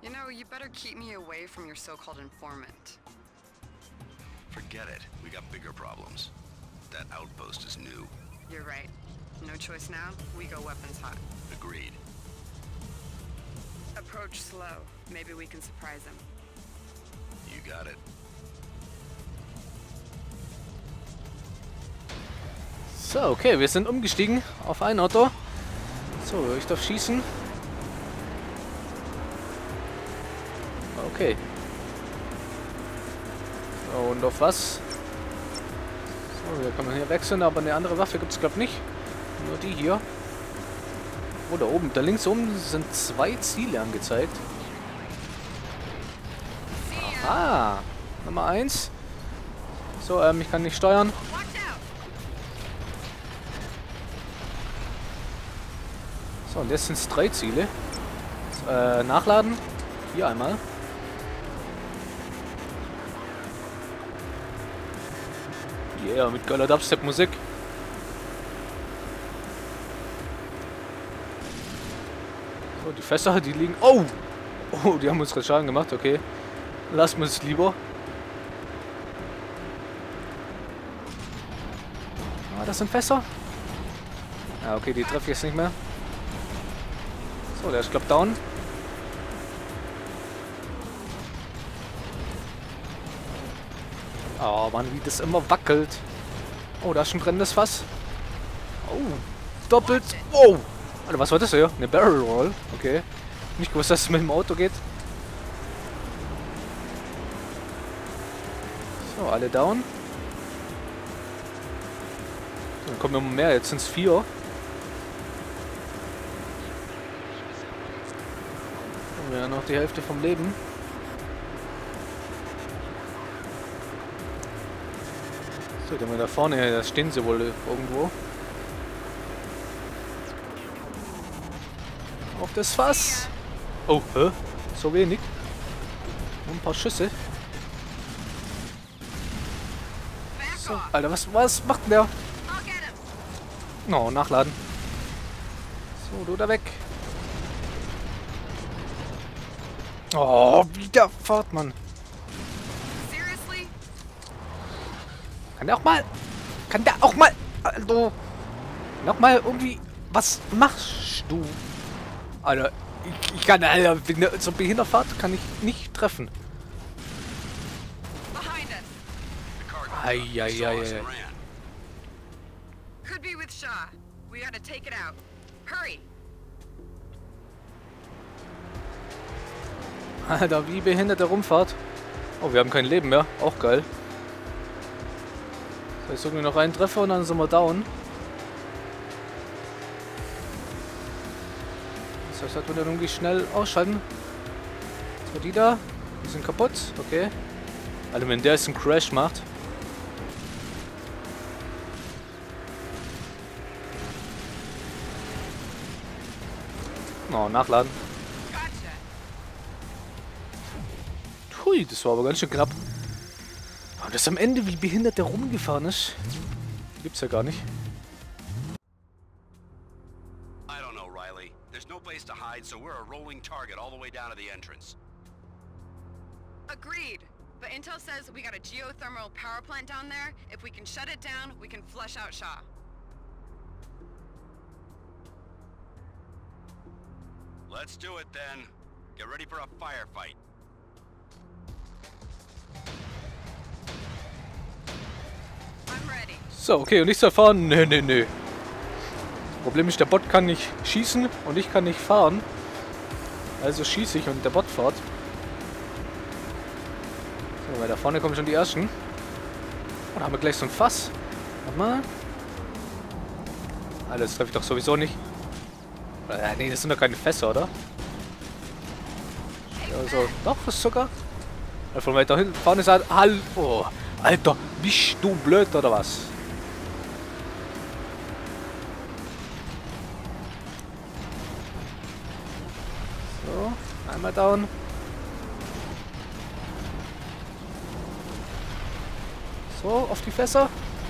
You know, you better keep me away from your so-called informant. Forget it. We got bigger problems. That outpost is new. You're right. No choice now. We go weapons hot. Agreed. Approach slow. Maybe we can surprise him. You got it. So, okay, wir sind umgestiegen auf ein Auto. So, ich darf schießen. Okay. So, und auf was? So, hier kann man hier wechseln, aber eine andere Waffe gibt es, glaube ich, nicht. Nur die hier. Oh, da oben, da links oben sind 2 Ziele angezeigt. Aha, Nummer 1. So, ich kann nicht steuern. So, und jetzt sind es 3 Ziele. Nachladen. Hier einmal. Yeah, mit geiler Dubstep-Musik. So, die Fässer, die liegen... Oh! Oh, die haben uns gerade Schaden gemacht, okay. Lassen wir es lieber. Ah, das sind Fässer. Ja, okay, die treffe ich jetzt nicht mehr. So, der ist, glaube ich, down. Oh Mann, wie das immer wackelt. Oh, da ist ein brennendes Fass. Oh, doppelt. Oh! Alter, was war das hier? Eine Barrel Roll. Okay. Nicht gewusst, dass es mit dem Auto geht. So, alle down. So, dann kommen immer mehr. Jetzt sind es 4. Haben wir ja noch die Hälfte vom Leben. So, dann mal da vorne, da stehen sie wohl irgendwo. Auf das Fass. Oh, hä? So wenig. Nur ein paar Schüsse. So, Alter, was macht denn der? Oh, nachladen. So, du da weg. Oh, wieder fort, Mann. Kann der auch mal... Kann der auch mal... Alter. Nochmal irgendwie... Was machst du? Alter, ich kann... Alter, wegen der so Behinderfahrt kann ich nicht treffen. Eieiei. Could be with Shaw. We gotta take it out. Hurry. Alter, wie behinderte Rumfahrt. Oh, wir haben kein Leben mehr. Auch geil. So, jetzt irgendwie noch einen Treffer und dann sind wir down. Das heißt, sollten wir dann irgendwie schnell ausschalten. So, die da. Die sind kaputt. Okay. Alter, wenn der jetzt einen Crash macht. Oh, nachladen. Hui, das war aber ganz schön knapp. Und das am Ende, wie behindert der rumgefahren ist, gibt's ja gar nicht. I don't know, Riley. There's no place to hide, so we're a rolling target all the way down to the entrance. Agreed. But intel says we got a geothermal power plant down there. If we can shut it down, we can flush out Shaw. Let's do it then. Get ready for a firefight. I'm ready. So, okay, und ich soll fahren? Nö. Problem ist, der Bot kann nicht schießen und ich kann nicht fahren. Also schieße ich und der Bot fährt. So, weil da vorne kommen schon die ersten. Und haben wir gleich so ein Fass. Warte mal. Alter, das treffe ich doch sowieso nicht. Nee, das sind doch keine Fässer, oder? Also, doch, ist sogar. Von weiter hinten vorne ist halt. Oh, Alter, bist du blöd oder was? So, einmal down. So, auf die Fässer.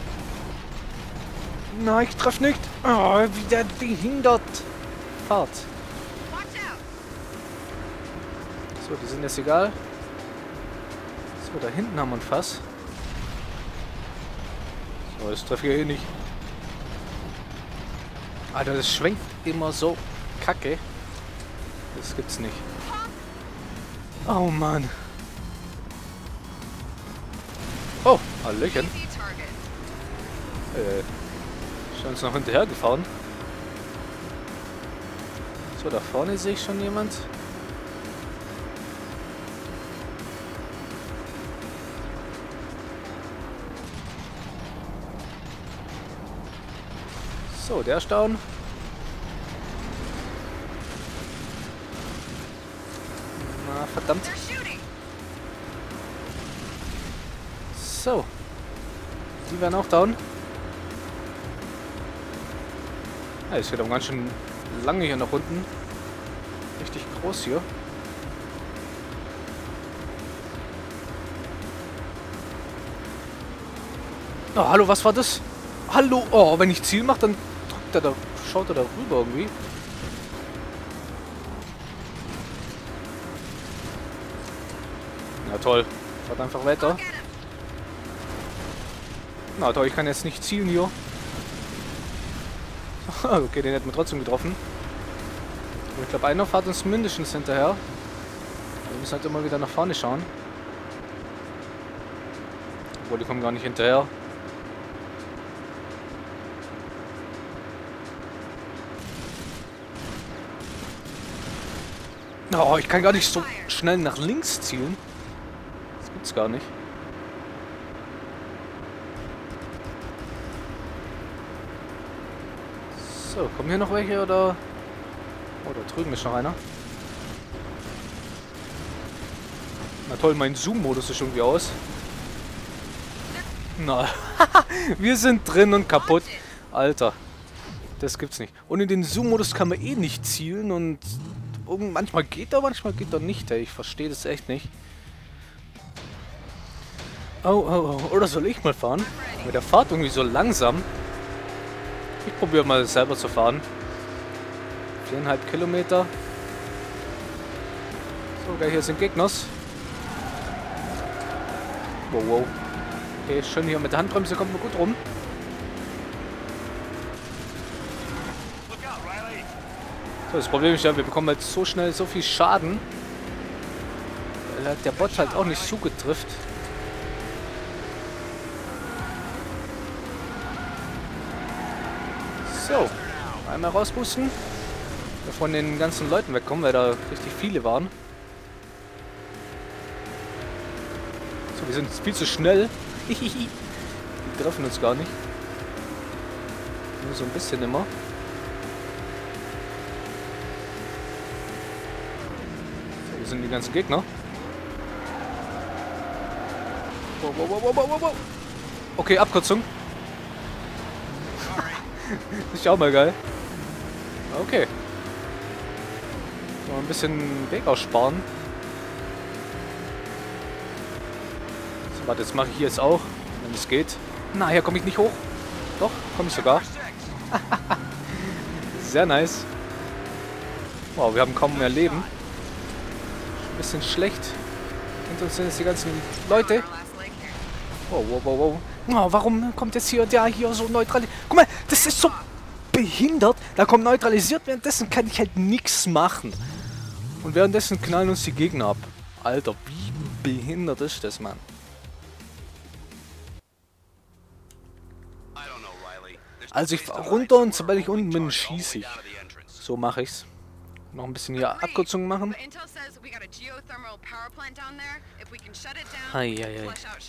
Nein, ich treffe nicht. Oh, wie der behindert. Fahrt. So, So, die sind jetzt egal. So, da hinten haben wir ein Fass. So, das treffe ich hier nicht. Alter, das schwenkt immer so kacke. Das gibt's nicht. Oh Mann. Oh, Hallöchen. Easy target. Ist uns noch hinterher gefahren. So, da vorne sehe ich schon jemand. So, der ist down. Na, verdammt. They're shooting. So. Die werden auch down. Ja, es geht auch ganz schön lange hier nach unten. Richtig groß hier. Oh, hallo, was war das? Hallo? Oh, wenn ich Ziel mache, dann drückt er da, schaut er da rüber irgendwie. Na toll. Fahrt einfach weiter. Get him. Na toll, ich kann jetzt nicht zielen hier. Okay, den hätten wir trotzdem getroffen. Aber ich glaube, einer fährt uns mindestens hinterher. Wir müssen halt immer wieder nach vorne schauen. Obwohl, die kommen gar nicht hinterher. Oh, ich kann gar nicht so schnell nach links zielen. Das gibt's gar nicht. So, kommen hier noch welche oder... Oh, da drüben ist noch einer. Na toll, mein Zoom-Modus ist irgendwie aus. Na, wir sind drin und kaputt. Alter, das gibt's nicht. Und in den Zoom-Modus kann man eh nicht zielen und... Manchmal geht er, manchmal geht er nicht. Ey. Ich verstehe das echt nicht. Oh. Oder soll ich mal fahren? Mit der Fahrt irgendwie so langsam. Ich probiere mal selber zu fahren. 4,5 Kilometer. So, okay, hier sind Gegners. Wow. Okay, schön hier mit der Handbremse kommt man gut rum. So, das Problem ist ja, wir bekommen halt so schnell so viel Schaden. Weil halt der Bot halt auch nicht so gut trifft. So, einmal rausboosten. Wir von den ganzen Leuten wegkommen, weil da richtig viele waren. So, wir sind viel zu schnell. Die treffen uns gar nicht. Nur so ein bisschen immer. So, hier sind die ganzen Gegner. Wow. Okay, Abkürzung. Ist ja auch mal geil. Okay. Mal ein bisschen Weg aussparen. So, warte, jetzt mache ich hier jetzt auch, wenn es geht. Na, hier komme ich nicht hoch. Doch, komme ich sogar. Sehr nice. Wow, wir haben kaum mehr Leben. Ein bisschen schlecht. Hinter uns sind jetzt die ganzen Leute. Wow. Oh, warum kommt jetzt hier der hier so neutralisiert? Guck mal, das ist so behindert. Da kommt neutralisiert, währenddessen kann ich halt nichts machen. Und währenddessen knallen uns die Gegner ab. Alter, wie behindert ist das, Mann? Also ich fahre runter und sobald ich unten bin, schieße ich. So mache ich's. Noch ein bisschen hier Abkürzungen machen. Eieiei.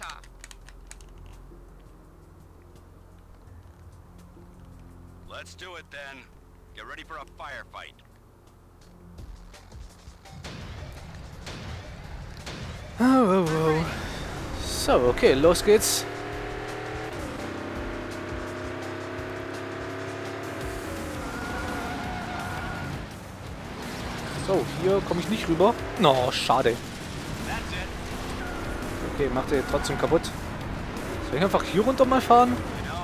Let's do it then. Get ready for a firefight. Oh. So, okay, los geht's. So, hier komme ich nicht rüber. No, schade. Okay, macht er trotzdem kaputt. Soll ich einfach hier runter mal fahren?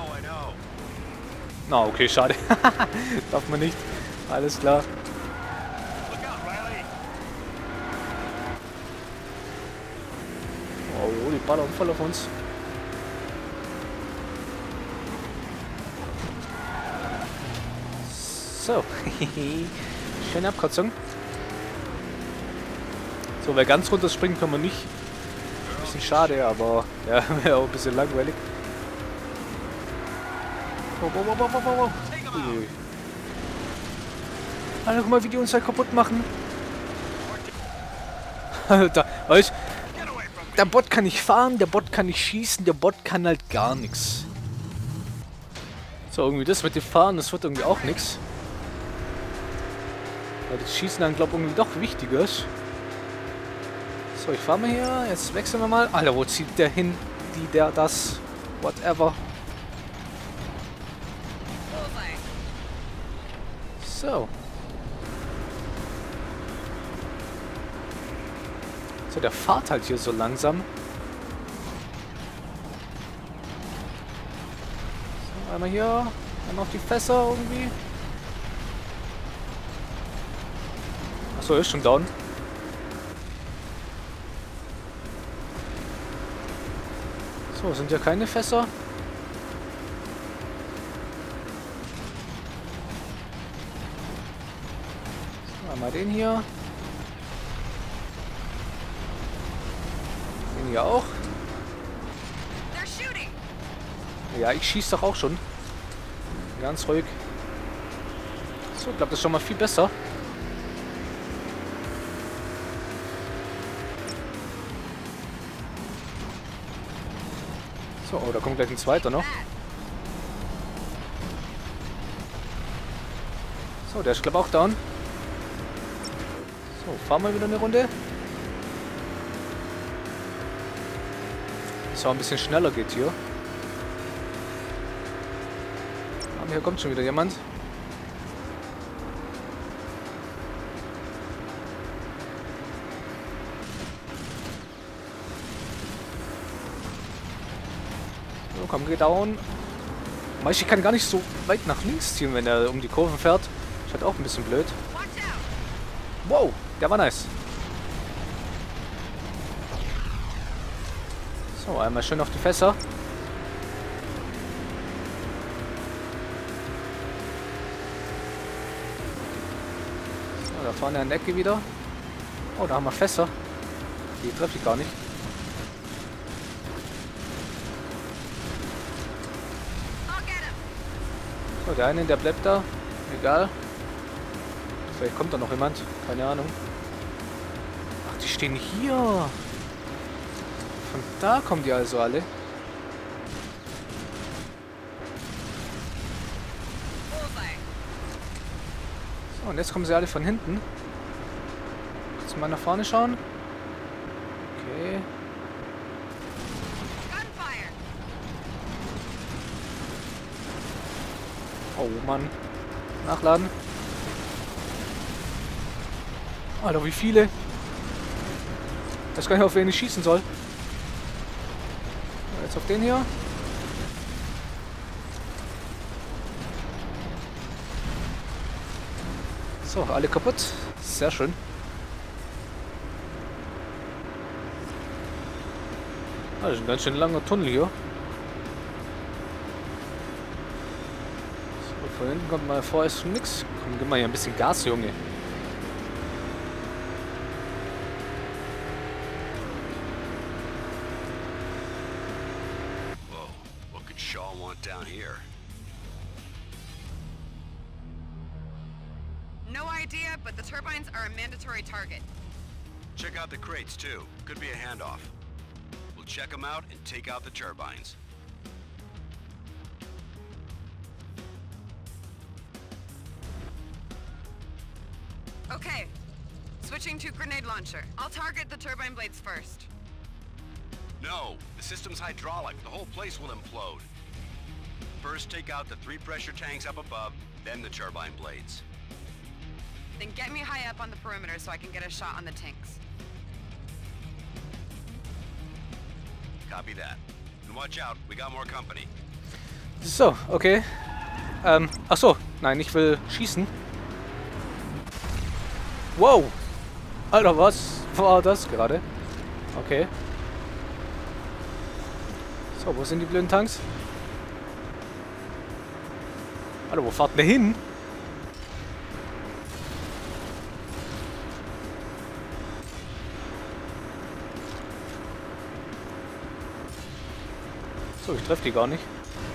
Na, okay, schade. Darf man nicht. Alles klar. ballern voll auf uns. So. Schöne Abkürzung. So, weil ganz runter springen können wir nicht. Bisschen schade, aber ja, wäre auch ein bisschen langweilig. Wow. Alter, guck mal, wie die uns halt kaputt machen. Alter, weißt du, der Bot kann nicht fahren, der Bot kann nicht schießen, der Bot kann halt gar nichts. So, irgendwie das mit dem Fahren, das wird irgendwie auch nichts. Weil das Schießen dann, glaube ich, irgendwie doch wichtiger ist. So, ich fahre mal hier. Jetzt wechseln wir mal. Alter, wo zieht der hin? Das. Whatever. So. So, der fährt halt hier so langsam. So, einmal hier. Einmal auf die Fässer irgendwie. Achso, ist schon down. So, sind ja keine Fässer. So, einmal den hier. Den hier auch. Ja, ich schieße doch auch schon. Ganz ruhig. So, ich glaube, das ist schon mal viel besser. So, oh, da kommt gleich ein zweiter noch. So, der ist glaube ich auch down. So, fahren wir wieder eine Runde. Dass es auch ein bisschen schneller geht hier. Aber hier kommt schon wieder jemand. So, komm, geh down. Ich kann gar nicht so weit nach links ziehen, wenn er um die Kurven fährt. Ist halt auch ein bisschen blöd. Wow, der war nice. So, einmal schön auf die Fässer. So, da vorne an der Ecke wieder. Oh, da haben wir Fässer. Die treffe ich gar nicht. So, der eine, der bleibt da. Egal. Vielleicht kommt da noch jemand. Keine Ahnung. Ach, die stehen hier. Von da kommen die also alle. So, und jetzt kommen sie alle von hinten. Jetzt mal nach vorne schauen. Okay. Oh Mann. Nachladen. Alter, wie viele? Ich weiß gar nicht, auf wen ich schießen soll. Jetzt auf den hier. So, alle kaputt. Sehr schön. Das ist ein ganz schön langer Tunnel hier. So, von hinten kommt mal vor, ist schon nix. Komm, gib mal hier ein bisschen Gas, Junge. Down here. No idea, but the turbines are a mandatory target. Check out the crates too. Could be a handoff. We'll check them out and take out the turbines. Okay. Switching to grenade launcher. I'll target the turbine blades first. No, the system's hydraulic. The whole place will implode. First, take out the 3 pressure tanks up above, then the turbine blades. Then get me high up on the perimeter so I can get a shot on the tanks. Copy that. And watch out, we got more company. So, okay. Ach so, nein, ich will schießen. Wow! Alter, was war das gerade? Okay. So, wo sind die blöden Tanks? Alter, wo fahrt ihr hin? So, ich treffe die gar nicht.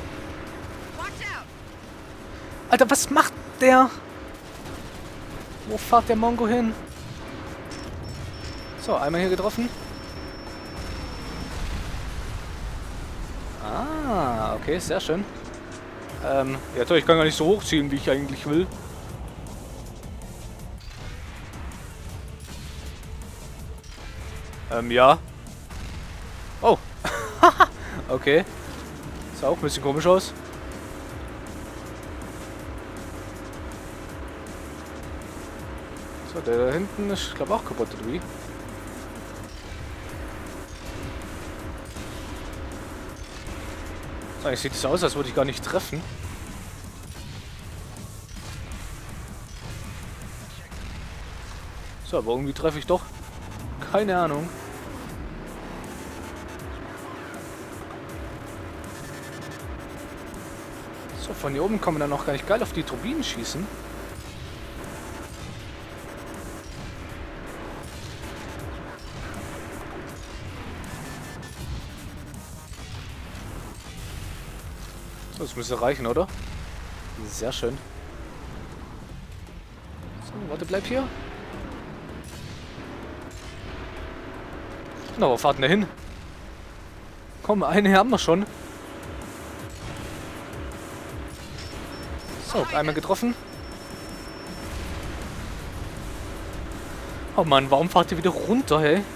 Alter, was macht der? Wo fährt der Mongo hin? So, einmal hier getroffen. Ah, okay, sehr schön. Ja toll, ich kann gar nicht so hochziehen, wie ich eigentlich will. Ja. Oh. Okay. Sah auch ein bisschen komisch aus. So, der da hinten ist, glaube ich, auch kaputt, oder wie? So, eigentlich sieht es aus, als würde ich gar nicht treffen. So, aber irgendwie treffe ich doch. Keine Ahnung. So, von hier oben kann man dann noch gar nicht geil auf die Turbinen schießen. So, das müsste reichen, oder? Sehr schön. So, warte, bleib hier. Na, wo fahrt denn der hin? Komm, eine haben wir schon. So, einmal getroffen. Oh Mann, warum fahrt ihr wieder runter, hey?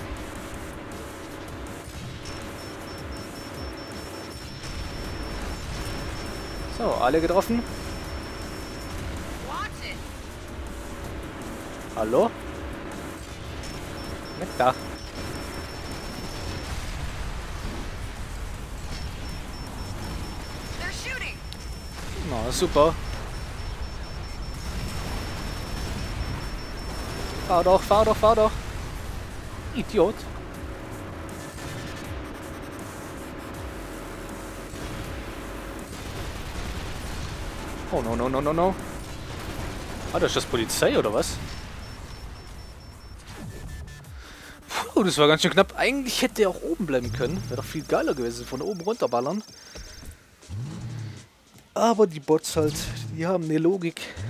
So, alle getroffen. Hallo? Weg da. Na, super. Fahr doch, fahr doch, fahr doch. Idiot. Oh, no, no, no, no, no. Ah, das ist das Polizei, oder was? Puh, das war ganz schön knapp. Eigentlich hätte er auch oben bleiben können. Wäre doch viel geiler gewesen, von oben runterballern. Aber die Bots halt, die haben eine Logik.